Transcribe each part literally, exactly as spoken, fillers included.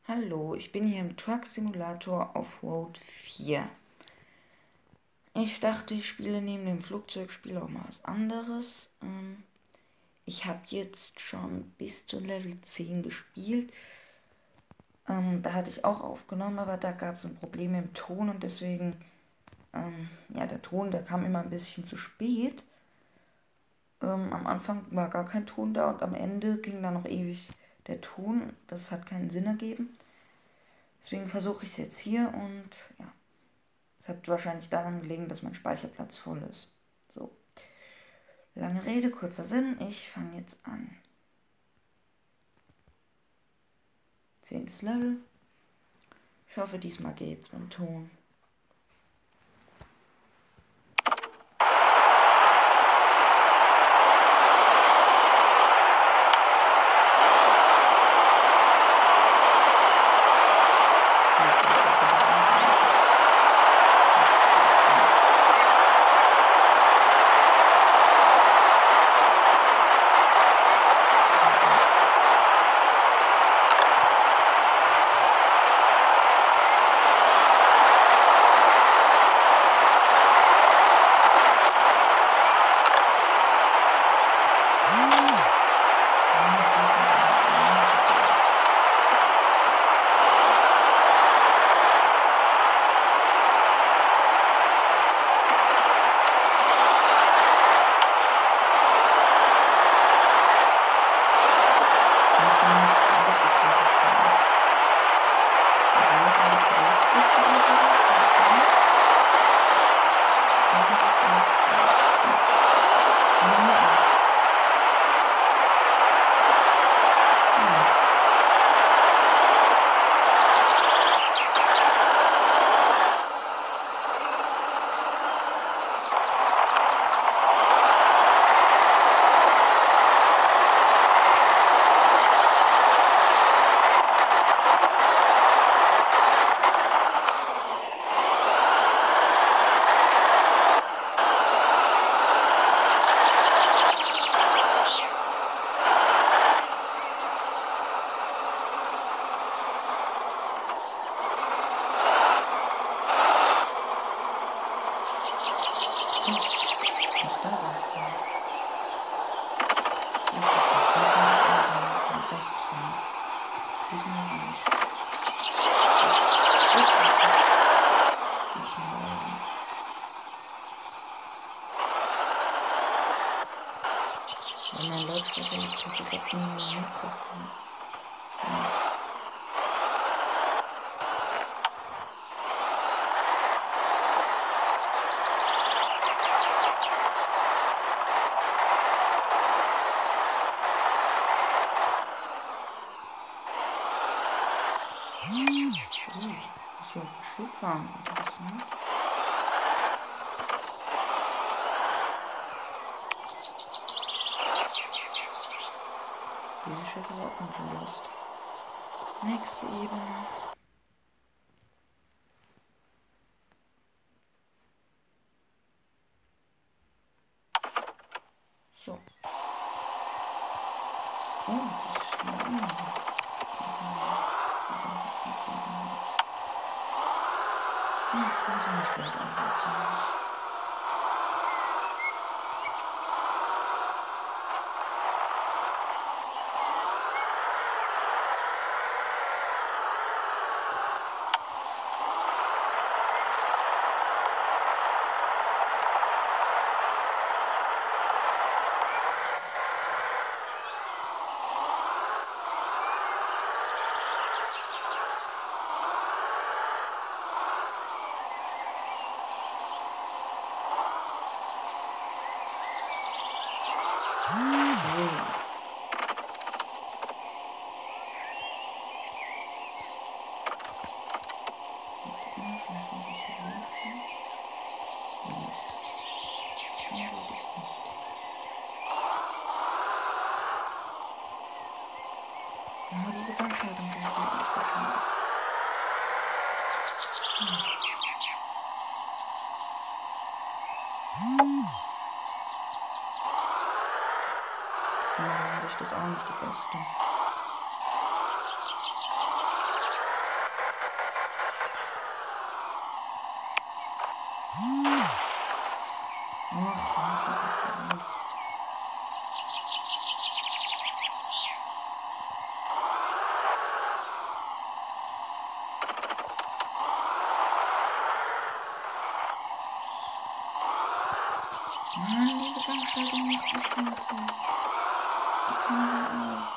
Hallo, ich bin hier im Truck Simulator Offroad vier. Ich dachte, ich spiele neben dem Flugzeugspiel auch mal was anderes. Ähm, ich habe jetzt schon bis zu Level zehn gespielt. Ähm, da hatte ich auch aufgenommen, aber da gab es ein Problem im Ton und deswegen, ähm, ja, der Ton, der kam immer ein bisschen zu spät. Ähm, am Anfang war gar kein Ton da und am Ende ging da noch ewig der Ton. Das hat keinen Sinn ergeben. Deswegen versuche ich es jetzt hier und ja. Es hat wahrscheinlich daran gelegen, dass mein Speicherplatz voll ist. So. Lange Rede, kurzer Sinn. Ich fange jetzt an. Zehntes Level. Ich hoffe, diesmal geht's mit dem Ton. Wenn mein Lautsprecher liegt, direkt neben dem Mikrofon. Ja. Oh, muss hier auf dem Schiff fahren, interessant. Diese Schiffe war auch ganz schön Lust. Nächste Ebene. So. Oh, das ist schnell. Ach, muss ich nicht gleich ansetzen. Ja, diese Gangschaltung geht nicht gefallen. Hm. Von der Hinsicht ist auch nicht die beste. voll gemacht, die Finte. Die kann sie auch.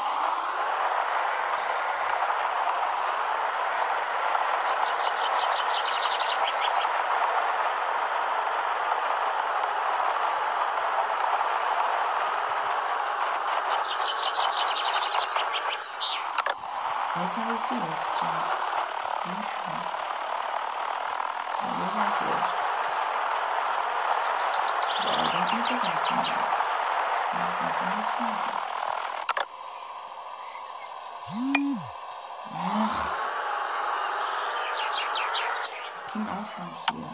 Alter, was du das tun? Nicht schön. Ja, wir sind los. Ja, dann kommt das auch nicht. Ja, dann kann ich es machen. Ach. Ich bin auch schon hier.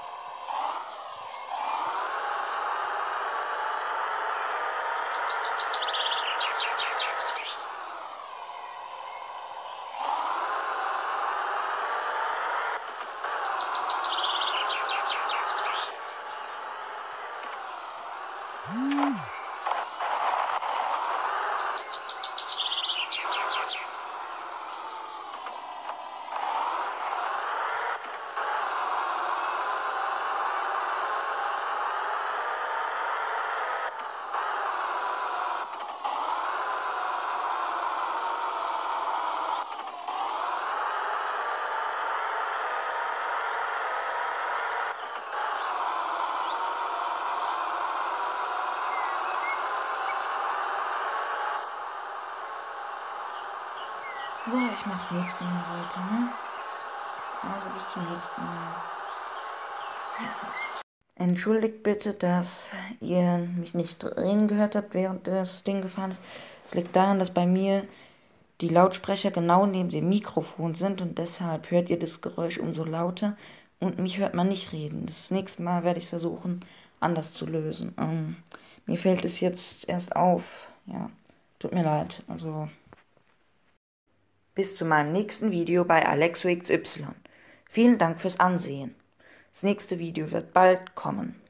So, ich mach's nächste Mal weiter, ne? Also bis zum nächsten Mal. Entschuldigt bitte, dass ihr mich nicht reden gehört habt, während das Ding gefahren ist. Es liegt daran, dass bei mir die Lautsprecher genau neben dem Mikrofon sind und deshalb hört ihr das Geräusch umso lauter und mich hört man nicht reden. Das nächste Mal werde ich es versuchen, anders zu lösen. Ähm, mir fällt es jetzt erst auf. Ja, tut mir leid. Also bis zu meinem nächsten Video bei Alexo X Y. Vielen Dank fürs Ansehen. Das nächste Video wird bald kommen.